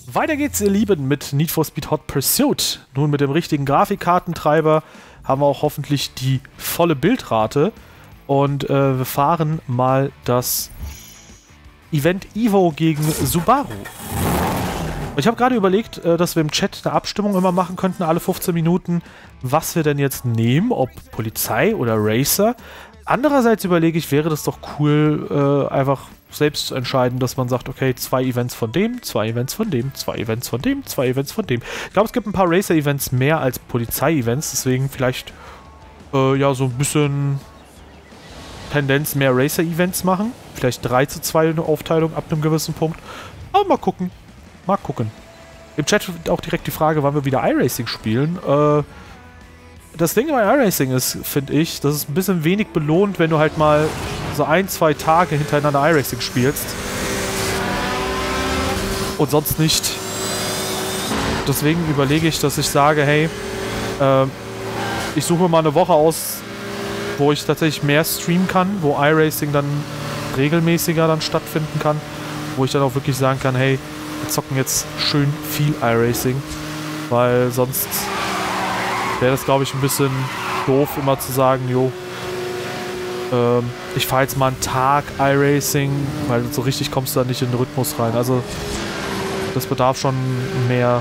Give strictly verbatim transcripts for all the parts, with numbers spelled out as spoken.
Weiter geht's, ihr Lieben, mit Need for Speed Hot Pursuit. Nun mit dem richtigen Grafikkartentreiber haben wir auch hoffentlich die volle Bildrate. Und äh, wir fahren mal das Event Evo gegen Subaru. Ich habe gerade überlegt, äh, dass wir im Chat eine Abstimmung immer machen könnten, alle fünfzehn Minuten, was wir denn jetzt nehmen, ob Polizei oder Racer. Andererseits überlege ich, wäre das doch cool, äh, einfach selbst zu entscheiden, dass man sagt, okay, zwei Events von dem, zwei Events von dem, zwei Events von dem, zwei Events von dem. Ich glaube, es gibt ein paar Racer-Events mehr als Polizei-Events, deswegen vielleicht äh, ja so ein bisschen Tendenz mehr Racer-Events machen. Vielleicht drei zu zwei eine Aufteilung ab einem gewissen Punkt. Aber mal gucken. Mal gucken. Im Chat auch direkt die Frage, wann wir wieder iRacing spielen. Äh, das Ding bei iRacing ist, finde ich, dass es ein bisschen wenig belohnt, wenn du halt mal so ein, zwei Tage hintereinander iRacing spielst. Und sonst nicht. Deswegen überlege ich, dass ich sage, hey, äh, ich suche mir mal eine Woche aus, wo ich tatsächlich mehr streamen kann, wo iRacing dann regelmäßiger dann stattfinden kann, wo ich dann auch wirklich sagen kann, hey, wir zocken jetzt schön viel iRacing, weil sonst wäre das, glaube ich, ein bisschen doof, immer zu sagen, jo, ähm, ich fahre jetzt mal einen Tag iRacing, weil so richtig kommst du da nicht in den Rhythmus rein. Also das bedarf schon mehr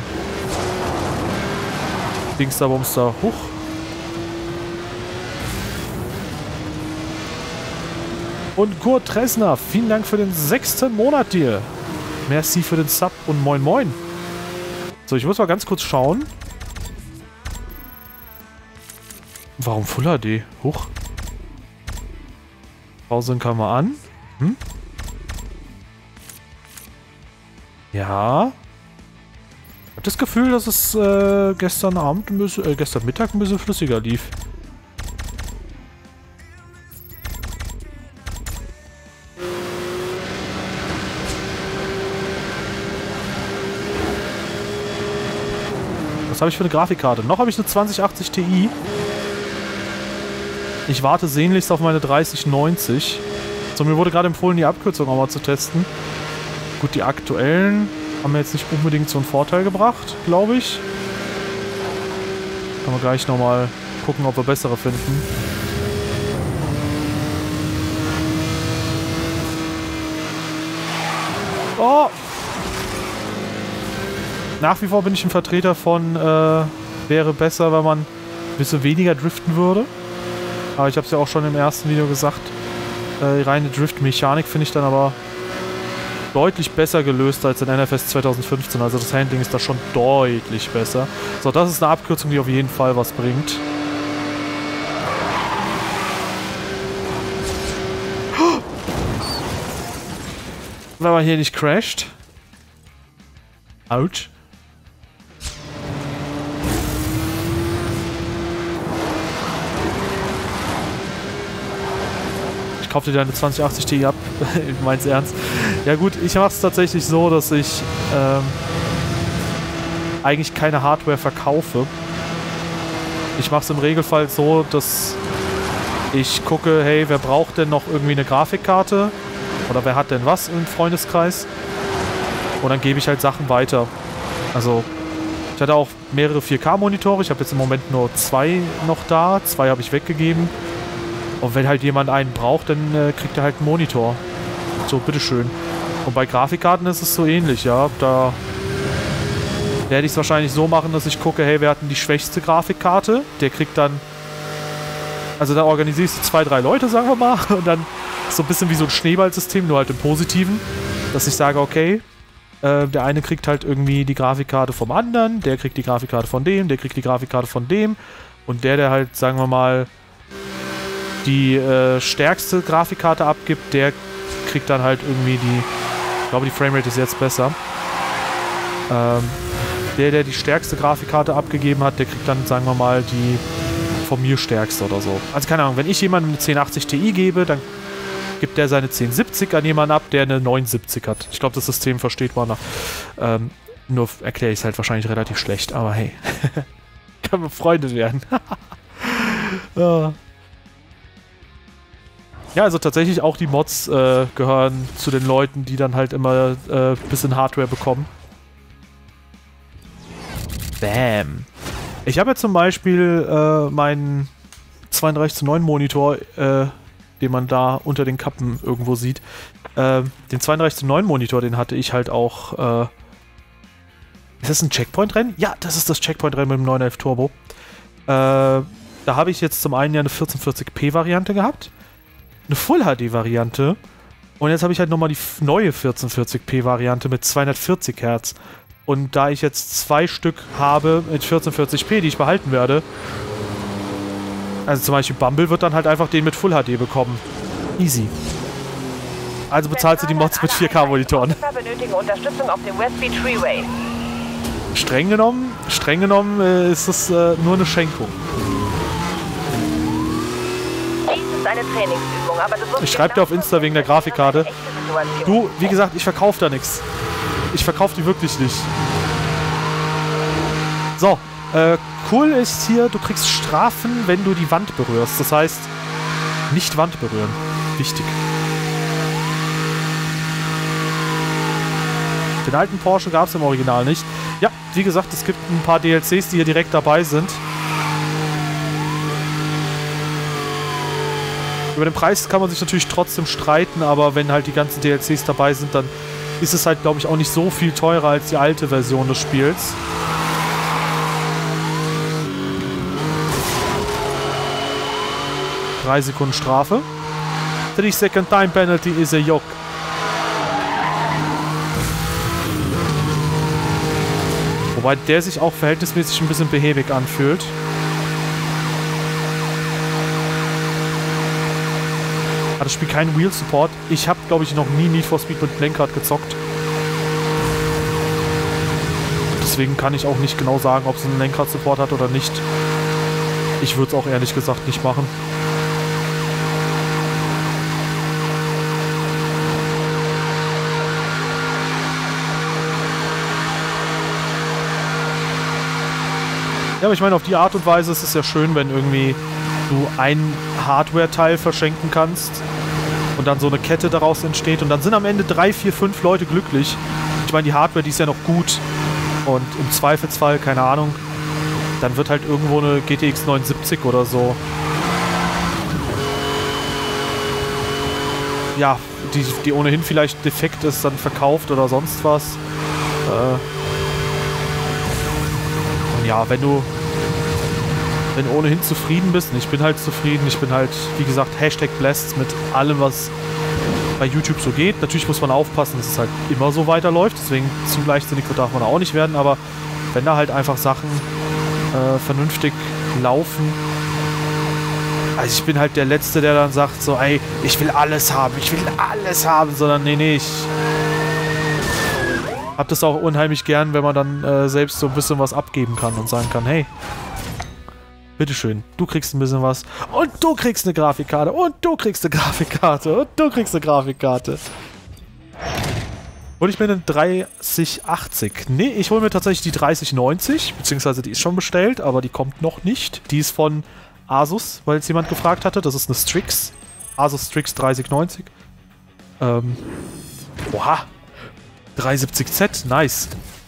Dings da, Bums da, huch. Und Kurt Tressner, vielen Dank für den sechsten Monat dir. Merci für den Sub und moin moin. So, ich muss mal ganz kurz schauen. Warum Full H D? Huch. Pause kann man an. Hm? Ja. Ich habe das Gefühl, dass es äh, gestern Abend, ein bisschen, äh, gestern Mittag ein bisschen flüssiger lief. Was habe ich für eine Grafikkarte? Noch habe ich eine zwanzig achtzig Ti. Ich warte sehnlichst auf meine dreißig neunzig. So, mir wurde gerade empfohlen, die Abkürzung auch mal zu testen. Gut, die aktuellen haben mir jetzt nicht unbedingt so einen Vorteil gebracht, glaube ich. Können wir gleich nochmal gucken, ob wir bessere finden. Oh! Nach wie vor bin ich ein Vertreter von, äh, wäre besser, wenn man ein bisschen weniger driften würde. Aber ich habe es ja auch schon im ersten Video gesagt, äh, die reine Drift-Mechanik finde ich dann aber deutlich besser gelöst als in N F S zwanzig fünfzehn. Also das Handling ist da schon deutlich besser. So, das ist eine Abkürzung, die auf jeden Fall was bringt. Wenn man hier nicht crasht. Autsch. Kauf dir deine zwanzig achtzig Ti ab. Du meinst ernst? Ja gut, ich mache es tatsächlich so, dass ich ähm, eigentlich keine Hardware verkaufe. Ich mache es im Regelfall so, dass ich gucke, hey, wer braucht denn noch irgendwie eine Grafikkarte? Oder wer hat denn was im Freundeskreis? Und dann gebe ich halt Sachen weiter. Also, ich hatte auch mehrere vier K Monitore. Ich habe jetzt im Moment nur zwei noch da. Zwei habe ich weggegeben. Und wenn halt jemand einen braucht, dann äh, kriegt er halt einen Monitor. So, bitteschön. Und bei Grafikkarten ist es so ähnlich, ja. Da werde ich es wahrscheinlich so machen, dass ich gucke, hey, wer hat denn die schwächste Grafikkarte? Der kriegt dann... Also da organisierst du zwei, drei Leute, sagen wir mal. Und dann so ein bisschen wie so ein Schneeballsystem, nur halt im Positiven. Dass ich sage, okay, äh, der eine kriegt halt irgendwie die Grafikkarte vom anderen, der kriegt die Grafikkarte von dem, der kriegt die Grafikkarte von dem. Und der, der halt, sagen wir mal... die äh, stärkste Grafikkarte abgibt, der kriegt dann halt irgendwie die... Ich glaube, die Framerate ist jetzt besser. Ähm, der, der die stärkste Grafikkarte abgegeben hat, der kriegt dann, sagen wir mal, die von mir stärkste oder so. Also keine Ahnung, wenn ich jemandem eine zehn achtzig Ti gebe, dann gibt der seine zehn siebzig an jemanden ab, der eine neun siebzig hat. Ich glaube, das System versteht man noch. Ähm, nur erkläre ich es halt wahrscheinlich relativ schlecht, aber hey. Können wir Freunde werden. Ja. Ja, also tatsächlich auch die Mods äh, gehören zu den Leuten, die dann halt immer ein äh, bisschen Hardware bekommen. Bam. Ich habe ja zum Beispiel äh, meinen zweiunddreißig zu neun Monitor, äh, den man da unter den Kappen irgendwo sieht. Äh, den zweiunddreißig zu neun Monitor, den hatte ich halt auch... Äh, ist das ein Checkpoint-Rennen? Ja, das ist das Checkpoint-Rennen mit dem neun elf Turbo. Äh, da habe ich jetzt zum einen ja eine vierzehnhundertvierzig p Variante gehabt, eine Full-H D-Variante und jetzt habe ich halt nochmal die neue vierzehnhundertvierzig p Variante mit zweihundertvierzig Hertz. Und da ich jetzt zwei Stück habe mit vierzehnhundertvierzig p, die ich behalten werde, also zum Beispiel Bumble wird dann halt einfach den mit Full-H D bekommen. Easy. Also bezahlt sie die Mods mit vier K Monitoren. Benötigen Unterstützung auf dem Westbeach Freeway. Streng genommen, streng genommen äh, ist es äh, nur eine Schenkung. Dies ist eine Trainingsübung, aber du wirst ich schreibe dir auf Insta wegen der Grafikkarte. Du, wie gesagt, ich verkaufe da nichts. Ich verkaufe die wirklich nicht. So, äh, cool ist hier, du kriegst Strafen, wenn du die Wand berührst. Das heißt, nicht Wand berühren. Wichtig. Den alten Porsche gab es im Original nicht. Ja, wie gesagt, es gibt ein paar D L Cs, die hier direkt dabei sind. Über den Preis kann man sich natürlich trotzdem streiten, aber wenn halt die ganzen D L Cs dabei sind, dann ist es halt, glaube ich, auch nicht so viel teurer als die alte Version des Spiels. Drei Sekunden Strafe. Three second time penalty is a yoke. Wobei der sich auch verhältnismäßig ein bisschen behäbig anfühlt. Hat das Spiel keinen Wheel Support. Ich habe, glaube ich, noch nie Need for Speed mit Lenkrad gezockt. Deswegen kann ich auch nicht genau sagen, ob es einen Lenkrad-Support hat oder nicht. Ich würde es auch ehrlich gesagt nicht machen. Ja, aber ich meine, auf die Art und Weise ist es ja schön, wenn irgendwie du ein Hardware-Teil verschenken kannst und dann so eine Kette daraus entsteht und dann sind am Ende drei, vier, fünf Leute glücklich. Ich meine, die Hardware, die ist ja noch gut und im Zweifelsfall, keine Ahnung, dann wird halt irgendwo eine G T X neunundsiebzig oder so. Ja, die, die ohnehin vielleicht defekt ist, dann verkauft oder sonst was. Äh, Ja, wenn du wenn du ohnehin zufrieden bist, und ich bin halt zufrieden, ich bin halt, wie gesagt, Hashtag blessed mit allem, was bei YouTube so geht. Natürlich muss man aufpassen, dass es halt immer so weiterläuft, deswegen zu leichtsinnig darf man auch nicht werden, aber wenn da halt einfach Sachen äh, vernünftig laufen, also ich bin halt der Letzte, der dann sagt so, ey, ich will alles haben, ich will alles haben, sondern nee, nee, ich hab das auch unheimlich gern, wenn man dann äh, selbst so ein bisschen was abgeben kann und sagen kann, hey, bitteschön, du kriegst ein bisschen was und du kriegst eine Grafikkarte und du kriegst eine Grafikkarte und du kriegst eine Grafikkarte. Und ich bin eine dreißig achtzig. Nee, ich hole mir tatsächlich die dreißig neunzig, beziehungsweise die ist schon bestellt, aber die kommt noch nicht. Die ist von Asus, weil jetzt jemand gefragt hatte. Das ist eine Strix. Asus Strix dreißig neunzig. Ähm, oha. dreihundertsiebzig Z, nice.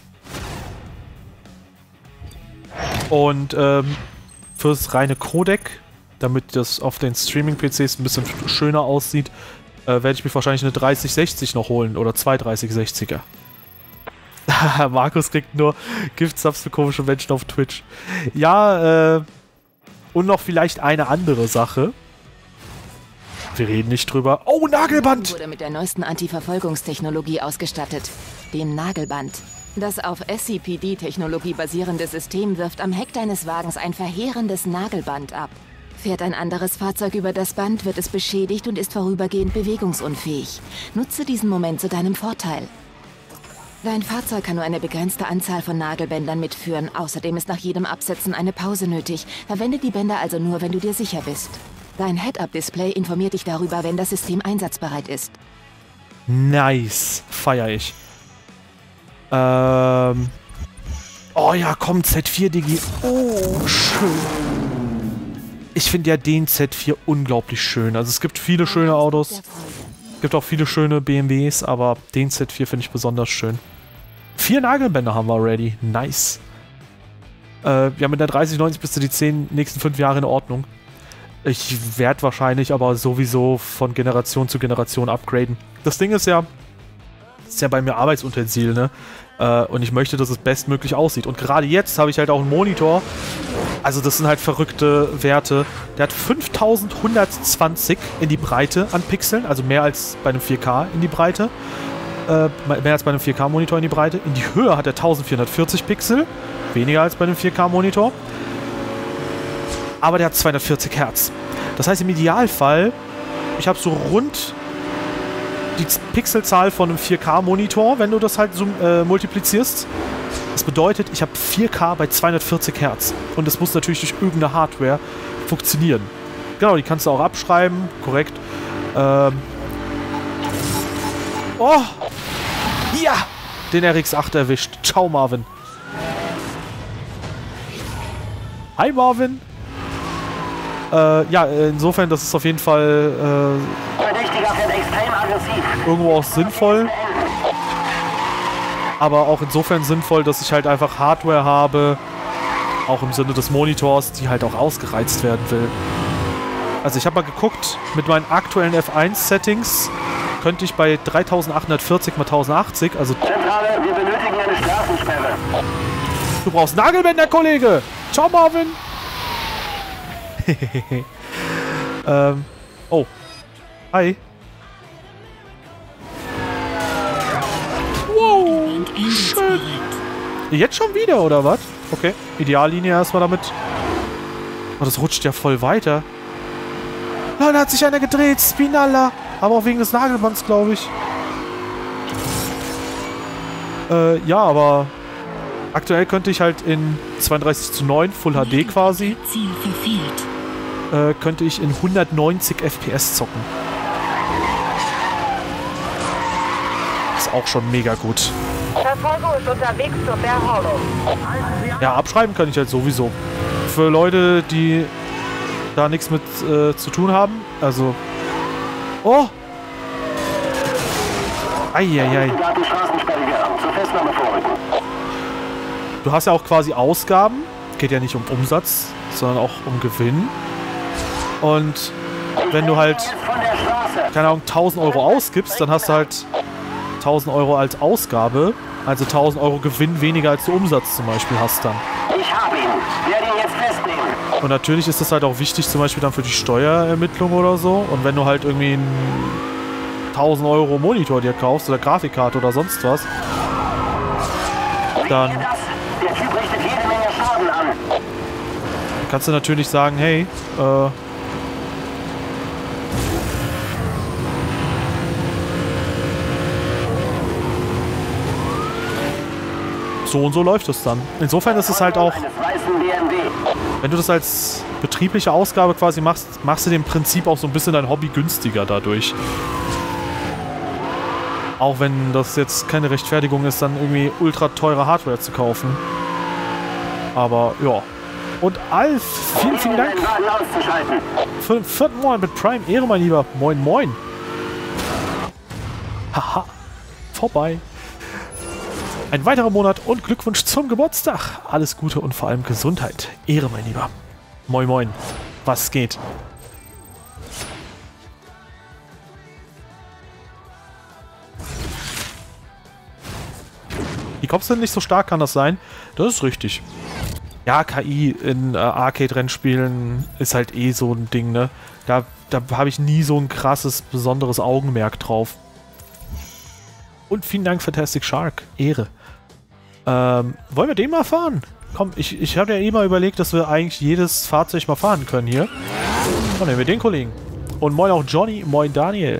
Und ähm, fürs reine Codec, damit das auf den Streaming-P Cs ein bisschen schöner aussieht, äh, werde ich mir wahrscheinlich eine dreißig sechzig noch holen oder zwei dreißig sechziger. Markus kriegt nur Gift-Subs für komische Menschen auf Twitch. Ja, äh, und noch vielleicht eine andere Sache. Wir reden nicht drüber. Oh, Nagelband! Wurde mit der neuesten Anti-Verfolgungstechnologie ausgestattet, dem Nagelband. Das auf S C P D-Technologie basierende System wirft am Heck deines Wagens ein verheerendes Nagelband ab. Fährt ein anderes Fahrzeug über das Band, wird es beschädigt und ist vorübergehend bewegungsunfähig. Nutze diesen Moment zu deinem Vorteil. Dein Fahrzeug kann nur eine begrenzte Anzahl von Nagelbändern mitführen. Außerdem ist nach jedem Absetzen eine Pause nötig. Verwende die Bänder also nur, wenn du dir sicher bist. Dein Head-Up-Display informiert dich darüber, wenn das System einsatzbereit ist. Nice. Feier ich. Ähm. Oh ja, komm, Z vier Digi. Oh, schön. Ich finde ja den Z vier unglaublich schön. Also es gibt viele schöne Autos. Es gibt auch viele schöne B M Ws, aber den Z vier finde ich besonders schön. Vier Nagelbänder haben wir ready. Nice. Äh, ja, mit der dreißig neunzig bist du die zehn nächsten fünf Jahre in Ordnung. Ich werde wahrscheinlich aber sowieso von Generation zu Generation upgraden. Das Ding ist ja, das ist ja bei mir Arbeitsutensil, ne? Äh, und ich möchte, dass es bestmöglich aussieht. Und gerade jetzt habe ich halt auch einen Monitor. Also das sind halt verrückte Werte. Der hat fünftausendhundertzwanzig in die Breite an Pixeln, also mehr als bei einem vier K in die Breite. Äh, mehr als bei einem vier K-Monitor in die Breite. In die Höhe hat er eintausendvierhundertvierzig Pixel. Weniger als bei einem vier K-Monitor. Aber der hat zweihundertvierzig Hertz. Das heißt im Idealfall, ich habe so rund die Pixelzahl von einem vier K-Monitor, wenn du das halt so äh, multiplizierst. Das bedeutet, ich habe vier K bei zweihundertvierzig Hertz. Und das muss natürlich durch irgendeine Hardware funktionieren. Genau, die kannst du auch abschreiben. Korrekt. Ähm oh! Ja! Den R X acht erwischt. Ciao, Marvin. Hi, Marvin. Äh, ja, insofern, das ist auf jeden Fall äh, irgendwo auch sinnvoll. Aber auch insofern sinnvoll, dass ich halt einfach Hardware habe, auch im Sinne des Monitors, die halt auch ausgereizt werden will. Also ich habe mal geguckt, mit meinen aktuellen F eins Settings könnte ich bei dreitausendachthundertvierzig mal tausendachtzig, also... Zentrale, wir benötigen eine Straßensperre. Du brauchst Nagelbänder, Kollege! Ciao, Marvin! ähm, oh. Hi. Wow, schön. Jetzt schon wieder, oder was? Okay, Ideallinie erstmal damit. Oh, das rutscht ja voll weiter. Oh, da hat sich einer gedreht, Spinalla. Aber auch wegen des Nagelbands, glaube ich. Äh, ja, aber aktuell könnte ich halt in zweiunddreißig zu neun Full H D quasi, Ziel verfehlt. äh, könnte ich in hundertneunzig F P S zocken. Ist auch schon mega gut. Verfolgung ist unterwegs zur Bear Hollow. Ja, abschreiben kann ich halt sowieso. Für Leute, die da nichts mit äh, zu tun haben, also... Oh! Eieiei. Du hast ja auch quasi Ausgaben. Geht ja nicht um Umsatz, sondern auch um Gewinn. Und wenn du halt, keine Ahnung, tausend Euro ausgibst, dann hast du halt tausend Euro als Ausgabe. Also tausend Euro Gewinn weniger als du Umsatz zum Beispiel hast dann. Ich habe ihn. Werde ihn jetzt festnehmen. Und natürlich ist das halt auch wichtig, zum Beispiel dann für die Steuerermittlung oder so. Und wenn du halt irgendwie einen tausend Euro Monitor dir kaufst oder Grafikkarte oder sonst was, dann Der Typ richtet jede Menge Schaden an. kannst du natürlich sagen, hey, äh, so und so läuft es dann. Insofern ist es halt auch, wenn du das als betriebliche Ausgabe quasi machst, machst du dem Prinzip auch so ein bisschen dein Hobby günstiger dadurch. Auch wenn das jetzt keine Rechtfertigung ist, dann irgendwie ultra teure Hardware zu kaufen. Aber ja. Und Alf, vielen, vielen Dank für den vierten Monat mit Prime. Ehre, mein Lieber. Moin, moin. Haha. Vorbei. Ein weiterer Monat und Glückwunsch zum Geburtstag. Alles Gute und vor allem Gesundheit. Ehre, mein Lieber. Moin, moin. Was geht? Die Cops sind nicht so stark, kann das sein? Das ist richtig. Ja, K I in äh, Arcade-Rennspielen ist halt eh so ein Ding, ne? Da, da habe ich nie so ein krasses, besonderes Augenmerk drauf. Und vielen Dank, Fantastic Shark. Ehre. Ähm, wollen wir den mal fahren? Komm, ich, ich habe ja eh mal überlegt, dass wir eigentlich jedes Fahrzeug mal fahren können hier. Dann nehmen wir den Kollegen. Und moin auch Johnny, moin Daniel.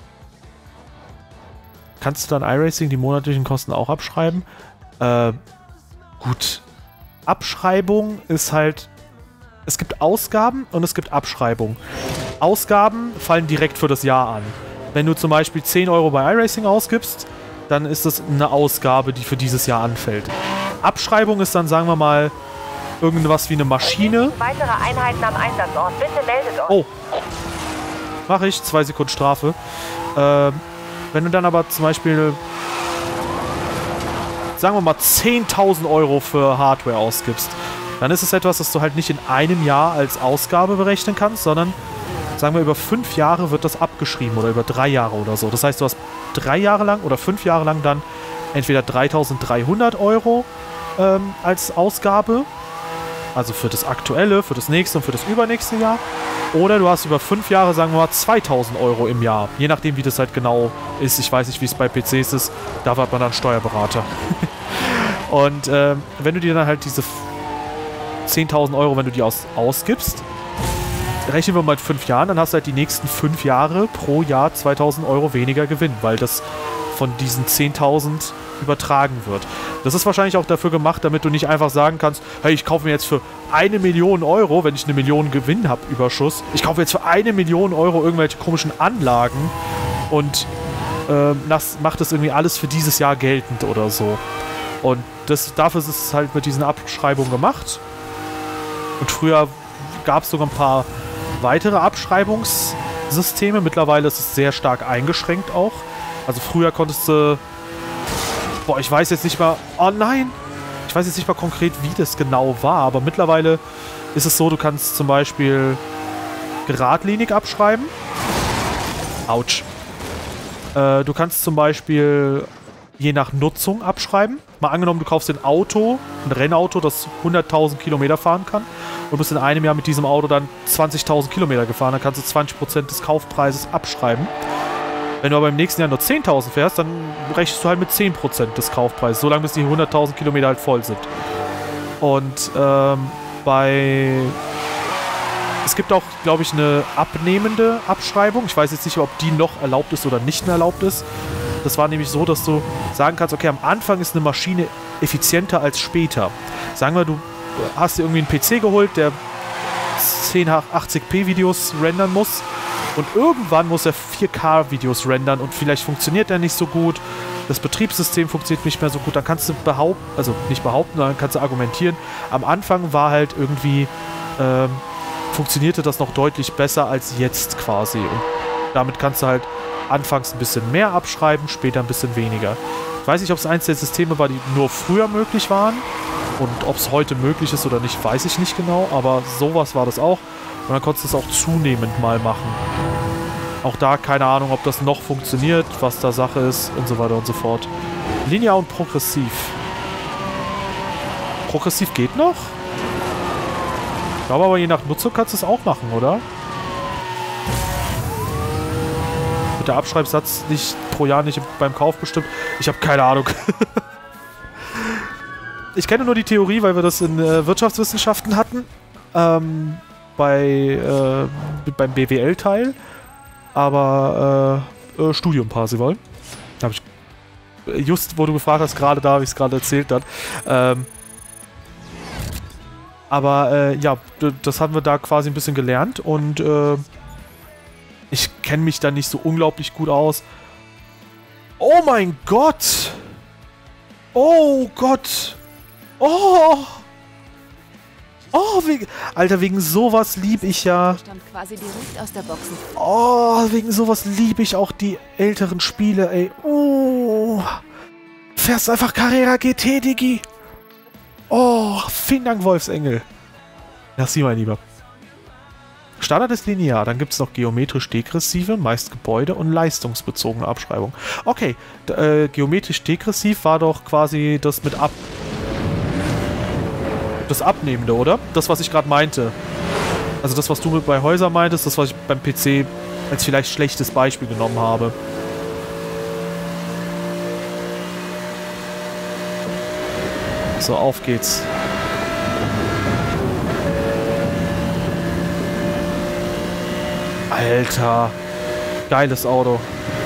Kannst du dann iRacing die monatlichen Kosten auch abschreiben? Äh, gut. Abschreibung ist halt... Es gibt Ausgaben und es gibt Abschreibung. Ausgaben fallen direkt für das Jahr an. Wenn du zum Beispiel zehn Euro bei iRacing ausgibst, dann ist das eine Ausgabe, die für dieses Jahr anfällt. Abschreibung ist dann, sagen wir mal, irgendwas wie eine Maschine. Weitere Einheiten am Einsatzort. Bitte meldet euch. Oh. Mach ich. Zwei Sekunden Strafe. Ähm, wenn du dann aber zum Beispiel, sagen wir mal, zehntausend Euro für Hardware ausgibst, dann ist es etwas, das du halt nicht in einem Jahr als Ausgabe berechnen kannst, sondern, sagen wir, über fünf Jahre wird das abgeschrieben oder über drei Jahre oder so. Das heißt, du hast drei Jahre lang oder fünf Jahre lang dann entweder dreitausenddreihundert Euro ähm, als Ausgabe, also für das aktuelle, für das nächste und für das übernächste Jahr. Oder du hast über fünf Jahre, sagen wir mal, zweitausend Euro im Jahr. Je nachdem, wie das halt genau ist. Ich weiß nicht, wie es bei P Cs ist. Da hat man dann Steuerberater. Und ähm, wenn du dir dann halt diese zehntausend Euro, wenn du die aus, ausgibst, rechnen wir mal mit fünf Jahren, dann hast du halt die nächsten fünf Jahre pro Jahr zweitausend Euro weniger Gewinn, weil das von diesen zehntausend übertragen wird. Das ist wahrscheinlich auch dafür gemacht, damit du nicht einfach sagen kannst, hey, ich kaufe mir jetzt für eine Million Euro, wenn ich eine Million Gewinn habe, Überschuss, ich kaufe jetzt für eine Million Euro irgendwelche komischen Anlagen und äh, das macht das irgendwie alles für dieses Jahr geltend oder so. Und das, dafür ist es halt mit diesen Abschreibungen gemacht. Und früher gab es sogar ein paar weitere Abschreibungssysteme. Mittlerweile ist es sehr stark eingeschränkt auch. Also früher konntest du... Boah, ich weiß jetzt nicht mal... Oh nein! Ich weiß jetzt nicht mal konkret, wie das genau war. Aber mittlerweile ist es so, du kannst zum Beispiel geradlinig abschreiben. Autsch. Äh, du kannst zum Beispiel je nach Nutzung abschreiben. Mal angenommen, du kaufst ein Auto, ein Rennauto, das hunderttausend Kilometer fahren kann und bist in einem Jahr mit diesem Auto dann zwanzigtausend Kilometer gefahren, dann kannst du zwanzig Prozent des Kaufpreises abschreiben. Wenn du aber im nächsten Jahr nur zehntausend fährst, dann rechnest du halt mit zehn Prozent des Kaufpreises, solange bis die hunderttausend Kilometer halt voll sind. Und ähm, bei... Es gibt auch, glaube ich, eine abnehmende Abschreibung. Ich weiß jetzt nicht, ob die noch erlaubt ist oder nicht mehr erlaubt ist. Das war nämlich so, dass du sagen kannst, okay, am Anfang ist eine Maschine effizienter als später. Sagen wir, du hast dir irgendwie einen P C geholt, der zehn achtzig p Videos rendern muss und irgendwann muss er vier K Videos rendern und vielleicht funktioniert er nicht so gut, das Betriebssystem funktioniert nicht mehr so gut, dann kannst du behaupten, also nicht behaupten, sondern kannst du argumentieren, am Anfang war halt irgendwie, ähm, funktionierte das noch deutlich besser als jetzt quasi und damit kannst du halt anfangs ein bisschen mehr abschreiben, später ein bisschen weniger. Ich weiß nicht, ob es eins der Systeme war, die nur früher möglich waren. Und ob es heute möglich ist oder nicht, weiß ich nicht genau. Aber sowas war das auch. Und dann konntest du es auch zunehmend mal machen. Auch da keine Ahnung, ob das noch funktioniert, was da Sache ist und so weiter und so fort. Linear und progressiv. Progressiv geht noch? Ich glaube aber, je nach Nutzung kannst du es auch machen, oder? Der Abschreibsatz nicht pro Jahr nicht beim Kauf bestimmt. Ich habe keine Ahnung. Ich kenne nur die Theorie, weil wir das in äh, Wirtschaftswissenschaften hatten. Ähm, bei, äh, beim B W L-Teil. Aber äh, äh, Studium Parsival. Hab ich, just wo du gefragt hast, gerade da habe ich es gerade erzählt dann. Ähm, aber äh, ja, das haben wir da quasi ein bisschen gelernt und äh, ich kenne mich da nicht so unglaublich gut aus. Oh mein Gott! Oh Gott! Oh! Oh, wegen, Alter, wegen sowas liebe ich ja... Stammt quasi direkt aus der Boxen. Oh, wegen sowas liebe ich auch die älteren Spiele, ey. Oh! Fährst einfach Carrera G T, Digi! Oh, vielen Dank, Wolfsengel. Merci, mein Lieber. Standard ist linear, dann gibt es noch geometrisch-degressive, meist Gebäude- und leistungsbezogene Abschreibung. Okay, äh, geometrisch-degressiv war doch quasi das mit ab... das Abnehmende, oder? Das, was ich gerade meinte. Also das, was du mit bei Häuser meintest, das, was ich beim P C als vielleicht schlechtes Beispiel genommen habe. So, auf geht's. Alter, geiles Auto.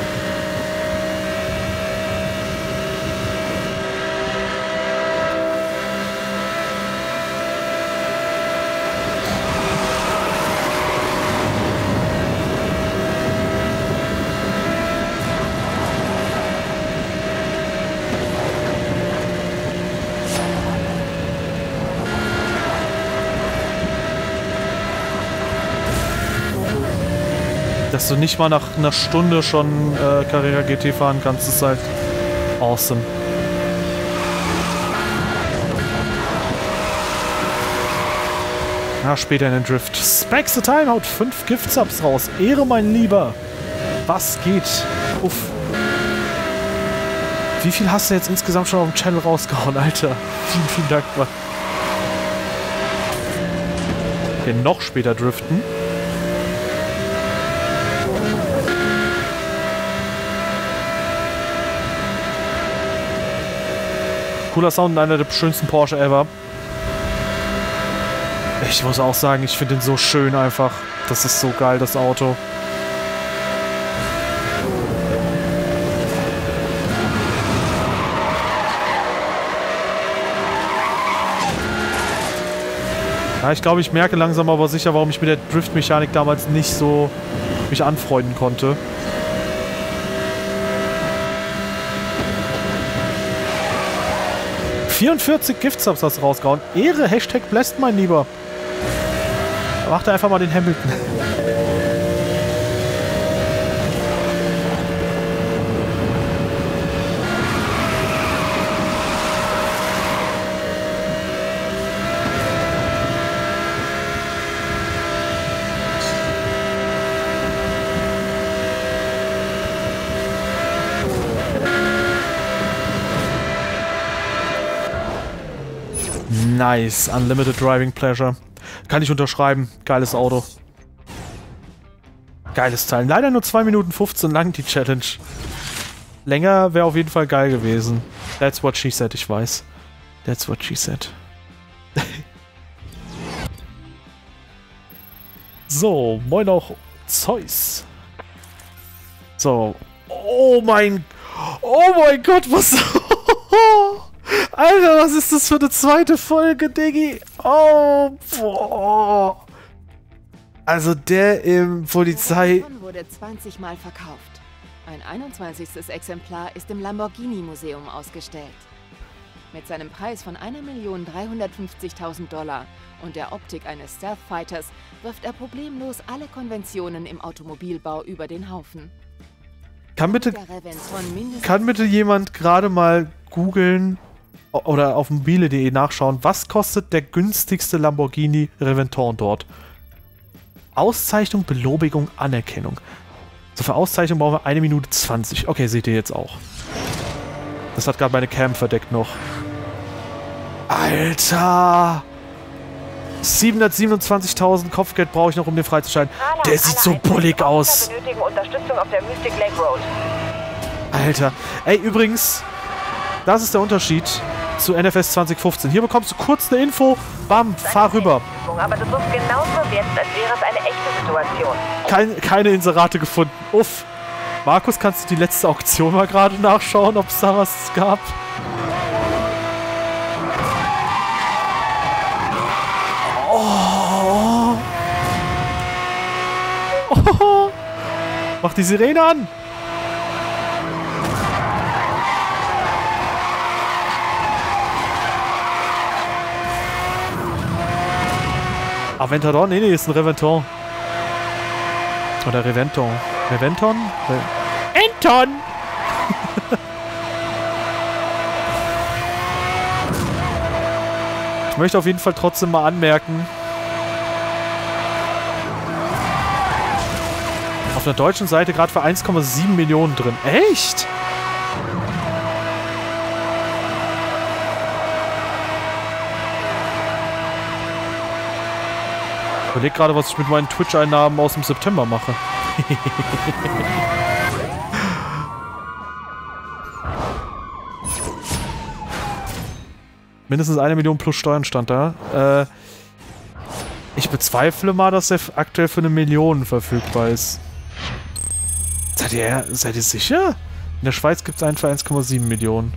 Dass du nicht mal nach einer Stunde schon äh, Carrera G T fahren kannst, ist halt awesome. Ja, später in den Drift. Specs the Time haut fünf Gift-Subs raus. Ehre, mein Lieber. Was geht? Uff. Wie viel hast du jetzt insgesamt schon auf dem Channel rausgehauen, Alter? Vielen, vielen Dank, Mann. Okay, noch später driften. Cooler Sound und einer der schönsten Porsche ever. Ich muss auch sagen, ich finde den so schön einfach. Das ist so geil, das Auto. Ja, ich glaube, ich merke langsam aber sicher, warum ich mit der Drift-Mechanik damals nicht so mich anfreunden konnte. vierundvierzig Gift-Subs hast du rausgehauen. Ehre, Hashtag blessed, mein Lieber. Mach da einfach mal den Hamilton. Nice. Unlimited Driving Pleasure. Kann ich unterschreiben. Geiles Auto. Geiles Teil. Leider nur zwei Minuten fünfzehn lang die Challenge. Länger wäre auf jeden Fall geil gewesen. That's what she said, ich weiß. That's what she said. So, moin auch Zeus. So. Oh mein... Oh mein Gott, was... Alter, was ist das für eine zweite Folge, Diggi? Oh, boah. Also der im Polizei... Der wurde zwanzig Mal verkauft. Ein einundzwanzigstes Exemplar ist im Lamborghini-Museum ausgestellt. Mit seinem Preis von eine Million dreihundertfünfzigtausend Dollar und der Optik eines Stealth Fighters wirft er problemlos alle Konventionen im Automobilbau über den Haufen. Kann bitte, kann bitte jemand gerade mal googeln oder auf mobile punkt de nachschauen, was kostet der günstigste Lamborghini Reventon dort? Auszeichnung, Belobigung, Anerkennung. So, für Auszeichnung brauchen wir eine Minute zwanzig. Okay, seht ihr jetzt auch. Das hat gerade meine Cam verdeckt noch. Alter! siebenhundertsiebenundzwanzigtausend Kopfgeld brauche ich noch, um den freizuschalten. Der sieht so bullig aus. Benötigen Unterstützung auf der Mystic Lake Road. Alter. Ey, übrigens, das ist der Unterschied zu N F S zwanzig fünfzehn. Hier bekommst du kurz eine Info, bam, fahr rüber. Aber du wirst genauso jetzt, als wäre es eine echte Situation. Kein, keine Inserate gefunden. Uff. Markus, kannst du die letzte Auktion mal gerade nachschauen, ob es da was gab? Oh. Oh. Mach die Sirene an. Aventador? Nee, nee, ist ein Reventon. Oder Reventon. Reventon? Re Anton! Ich möchte auf jeden Fall trotzdem mal anmerken, auf der deutschen Seite gerade für eins Komma sieben Millionen drin. Echt? Ich überlege gerade, was ich mit meinen Twitch-Einnahmen aus dem September mache. Mindestens eine Million plus Steuern stand da. Äh, ich bezweifle mal, dass er aktuell für eine Million verfügbar ist. Seid ihr, seid ihr sicher? In der Schweiz gibt es einen für eins Komma sieben Millionen.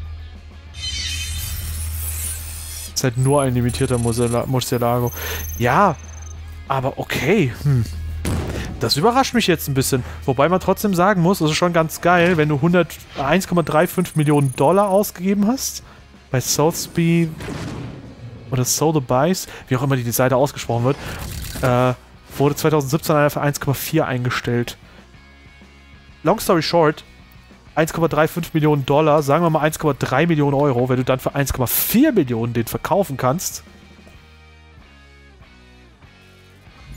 Ist halt nur ein limitierter Murcielago. Ja, aber okay. Hm. Das überrascht mich jetzt ein bisschen. Wobei man trotzdem sagen muss, es ist schon ganz geil, wenn du eins Komma fünfunddreißig Millionen Dollar ausgegeben hast. Bei Sotheby's oder Sotheby's, wie auch immer die Seite ausgesprochen wird, äh, wurde zwanzig siebzehn einer für eins Komma vier eingestellt. Long story short, eins Komma fünfunddreißig Millionen Dollar, sagen wir mal eins Komma drei Millionen Euro, wenn du dann für eins Komma vier Millionen den verkaufen kannst.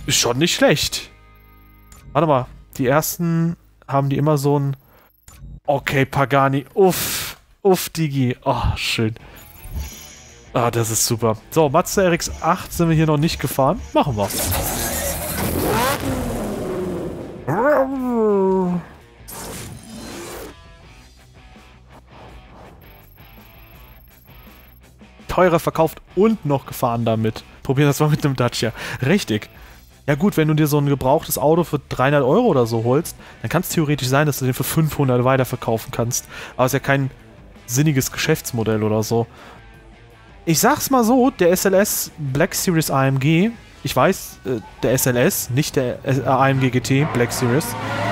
ist schon nicht schlecht. Warte mal, die ersten haben die immer so ein... Okay, Pagani, uff, uff, Digi. Oh, schön. Ah, das ist super. So, Mazda R X acht sind wir hier noch nicht gefahren. Machen wir. Teurer verkauft und noch gefahren damit. Probieren das mal mit einem Dacia. Richtig. Ja gut, wenn du dir so ein gebrauchtes Auto für dreihundert Euro oder so holst, dann kann es theoretisch sein, dass du den für fünfhundert weiterverkaufen kannst. Aber es ist ja kein sinniges Geschäftsmodell oder so. Ich sag's mal so, der S L S Black Series A M G, ich weiß, äh, der S L S, nicht der äh, A M G G T Black Series.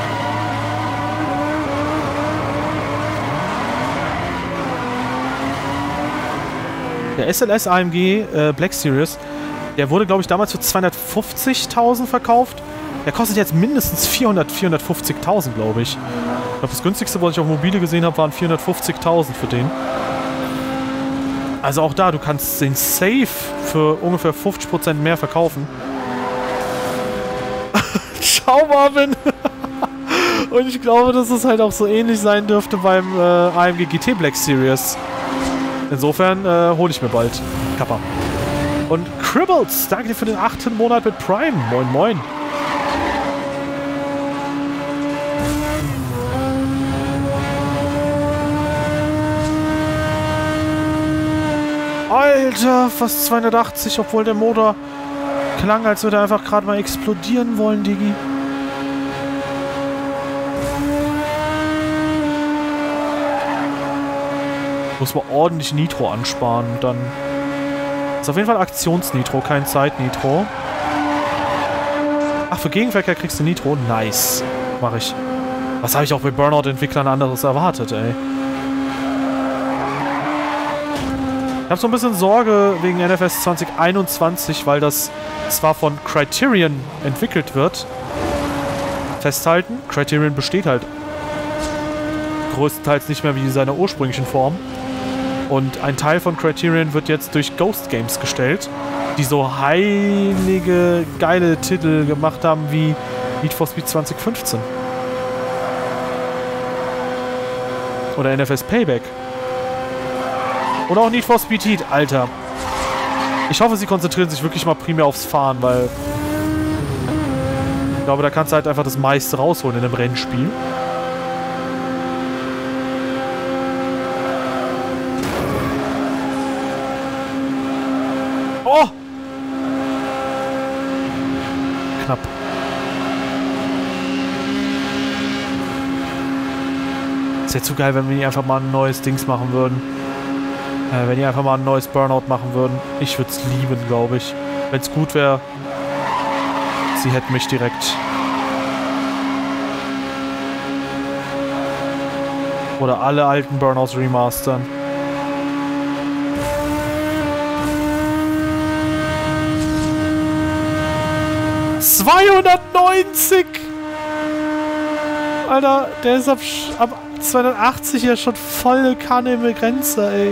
Der S L S A M G äh, Black Series, der wurde, glaube ich, damals für zweihundertfünfzigtausend verkauft. Der kostet jetzt mindestens vierhundert, vierhundertfünfzigtausend, glaube ich. Ich glaube, das günstigste, was ich auf Mobile gesehen habe, waren vierhundertfünfzigtausend für den. Also auch da, du kannst den safe für ungefähr fünfzig Prozent mehr verkaufen. Ciao, Marvin! Und ich glaube, dass es halt auch so ähnlich sein dürfte beim äh, A M G G T Black Series. Insofern äh, hole ich mir bald. Kappa. Und Cribbles, danke dir für den achten Monat mit Prime. Moin, moin. Alter, fast zweihundertachtzig, obwohl der Motor klang, als würde er einfach gerade mal explodieren wollen, Digi. Muss man ordentlich Nitro ansparen, dann ist auf jeden Fall Aktionsnitro, kein Zeitnitro. Ach, für Gegenverkehr kriegst du Nitro? Nice. Mach ich. Was habe ich auch bei Burnout-Entwicklern anderes erwartet, ey. Ich habe so ein bisschen Sorge wegen N F S zwanzig einundzwanzig, weil das zwar von Criterion entwickelt wird. Festhalten, Criterion besteht halt größtenteils nicht mehr wie in seiner ursprünglichen Form. Und ein Teil von Criterion wird jetzt durch Ghost Games gestellt, die so heilige, geile Titel gemacht haben wie Need for Speed zwanzig fünfzehn. Oder N F S Payback. Oder auch Need for Speed Heat, Alter. Ich hoffe, sie konzentrieren sich wirklich mal primär aufs Fahren, weil ich glaube, da kannst du halt einfach das meiste rausholen in einem Rennspiel. Oh! Knapp. Ist ja zu geil, wenn wir hier einfach mal ein neues Dings machen würden. Äh, wenn die einfach mal ein neues Burnout machen würden. Ich würde es lieben, glaube ich. Wenn es gut wäre. Sie hätten mich direkt. Oder alle alten Burnouts remastern. zweihundertneunzig! Alter, der ist ab, ab zweihundertachtzig ja schon volle Kanne im Begrenzer, ey.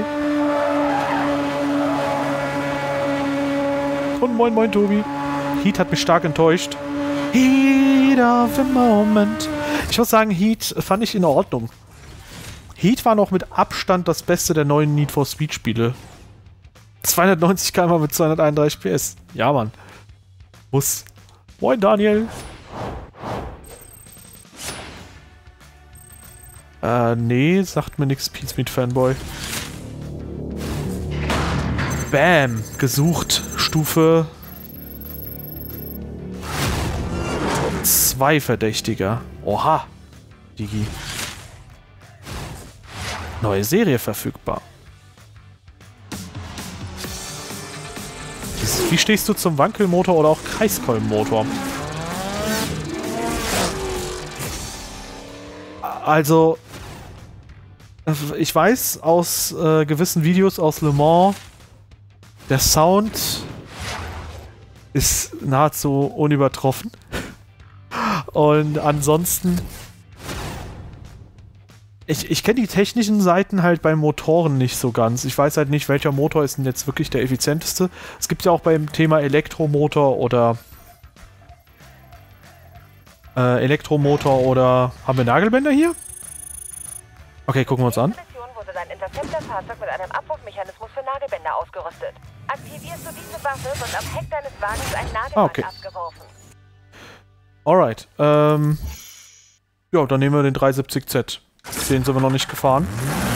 Und moin moin, Tobi. Heat hat mich stark enttäuscht. Heat of the Moment. Ich muss sagen, Heat fand ich in Ordnung. Heat war noch mit Abstand das Beste der neuen Need for Speed Spiele. zweihundertneunzig Kilometer mit zweihunderteinunddreißig P S. Ja, Mann. Muss. Moin, Daniel. Äh, nee, sagt mir nix, Pizmeat Fanboy. Bam, gesucht. Stufe zwei Verdächtiger. Oha. Digi. Neue Serie verfügbar. Wie stehst du zum Wankelmotor oder auch Kreiskolbenmotor? Also, ich weiß aus äh, gewissen Videos aus Le Mans, der Sound ist nahezu unübertroffen. Und ansonsten, ich, ich kenne die technischen Seiten halt bei Motoren nicht so ganz. Ich weiß halt nicht, welcher Motor ist denn jetzt wirklich der effizienteste. Es gibt ja auch beim Thema Elektromotor oder Äh, Elektromotor oder... Haben wir Nagelbänder hier? Okay, gucken wir uns an. Mission wurde dein Interceptor-Fahrzeug mit einem Abwurfmechanismus für Nagelbänder ausgerüstet. Aktivierst du diese Waffe, wird am Heck deines Wagens ein Nagelband Ah, okay. abgeworfen. Alright. Ähm... Ja, dann nehmen wir den dreihundertsiebzig Z. Den sind wir noch nicht gefahren.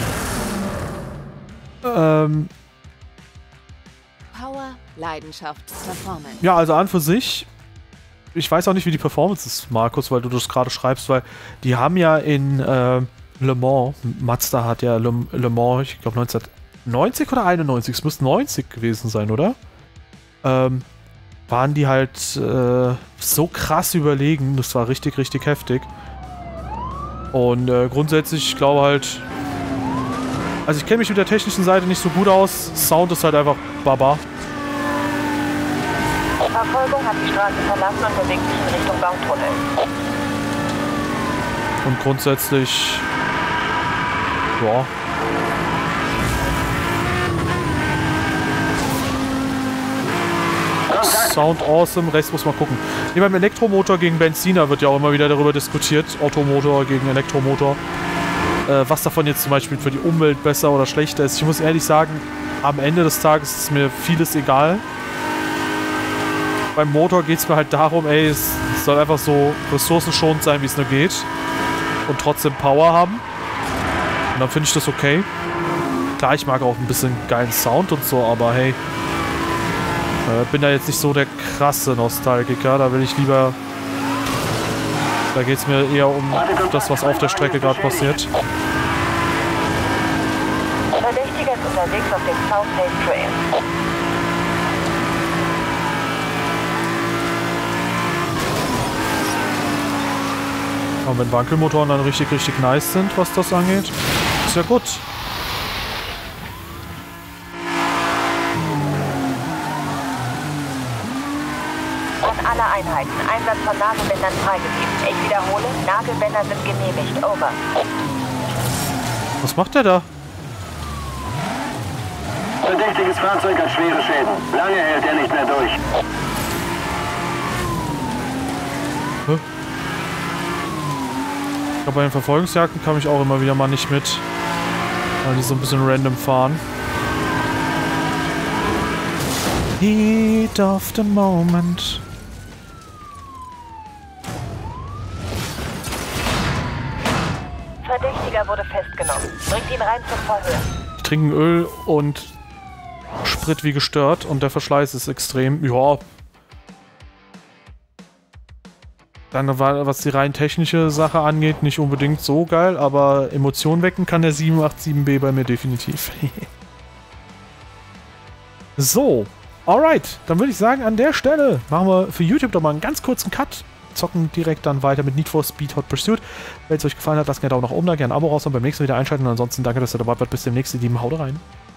Ähm... Power, Leidenschaft, Performance. Ja, also an für sich... Ich weiß auch nicht, wie die Performance ist, Markus, weil du das gerade schreibst, weil die haben ja in äh, Le Mans, Mazda hat ja Le, Le Mans, ich glaube neunzehnhundertneunzig oder einundneunzig, es müsste neunzig gewesen sein, oder? Ähm, waren die halt äh, so krass überlegen, das war richtig, richtig heftig. Und äh, grundsätzlich, ich glaube halt, also ich kenne mich mit der technischen Seite nicht so gut aus, Sound ist halt einfach Baba. Die Verfolgung hat die Straße verlassen und bewegt sich in Richtung Baumtunnel. Und grundsätzlich, ja. Sound awesome, Rest muss man gucken. Nee, beim Elektromotor gegen Benziner wird ja auch immer wieder darüber diskutiert, Automotor gegen Elektromotor. Äh, was davon jetzt zum Beispiel für die Umwelt besser oder schlechter ist. Ich muss ehrlich sagen, am Ende des Tages ist mir vieles egal. Beim Motor geht es mir halt darum, ey, es soll einfach so ressourcenschonend sein, wie es nur geht. Und trotzdem Power haben. Und dann finde ich das okay. Klar, ich mag auch ein bisschen geilen Sound und so, aber hey, äh, bin da jetzt nicht so der krasse Nostalgiker. Da will ich lieber... Da geht es mir eher um das, was auf der Strecke gerade passiert. Verdächtiger ist unterwegs auf dem South Haze Trail. Und wenn Wankelmotoren dann richtig, richtig nice sind, was das angeht, ist ja gut. An alle Einheiten. Einsatz von Nagelbändern freigegeben. Ich wiederhole, Nagelbänder sind genehmigt. Over. Was macht der da? Verdächtiges Fahrzeug hat schwere Schäden. Lange hält er nicht mehr durch. Hä? Ich glaube, bei den Verfolgungsjagden kam ich auch immer wieder mal nicht mit. Weil die so ein bisschen random fahren. Heat of the moment. Verdächtiger wurde festgenommen. Bringt ihn rein zum Verhör. Die trinken Öl und Sprit wie gestört und der Verschleiß ist extrem. Ja. Dann war, was die rein technische Sache angeht, nicht unbedingt so geil, aber Emotionen wecken kann der sieben acht sieben B bei mir definitiv. So, alright. Dann würde ich sagen, an der Stelle machen wir für YouTube doch mal einen ganz kurzen Cut. Zocken direkt dann weiter mit Need for Speed Hot Pursuit. Wenn es euch gefallen hat, lasst gerne einen Daumen nach oben da, gerne ein Abo raus und beim nächsten Mal wieder einschalten. Und ansonsten danke, dass ihr dabei wart. Bis zum nächsten Mal. Haut rein.